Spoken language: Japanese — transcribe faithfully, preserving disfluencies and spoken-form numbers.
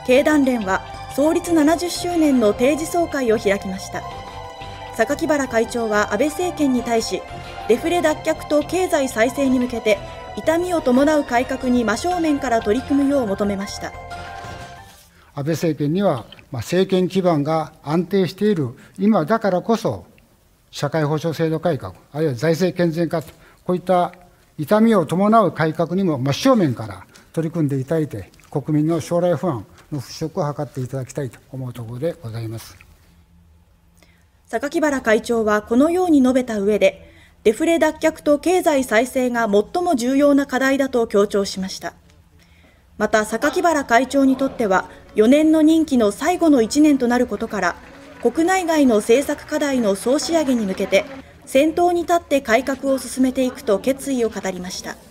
経団連は創立ななじゅっしゅうねんの定時総会を開きました。榊原会長は安倍政権に対し、デフレ脱却と経済再生に向けて痛みを伴う改革に真正面から取り組むよう求めました。 安倍政権には、政権基盤が安定している今だからこそ、社会保障制度改革、あるいは財政健全化と、こういった痛みを伴う改革にも真正面から取り組んでいただいて、国民の将来不安の払拭を図っていただきたいと思うところでございます。 榊原会長はこのように述べた上で、デフレ脱却と経済再生が最も重要な課題だと強調しました。また、榊原会長にとっては、よねんの任期の最後のいちねんとなることから、国内外の政策課題の総仕上げに向けて、先頭に立って改革を進めていくと決意を語りました。